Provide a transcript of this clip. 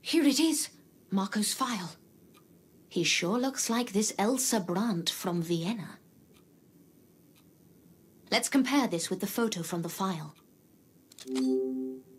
Here it is, Marco's file. He sure looks like this Elsa Brandt from Vienna. Let's compare this with the photo from the file.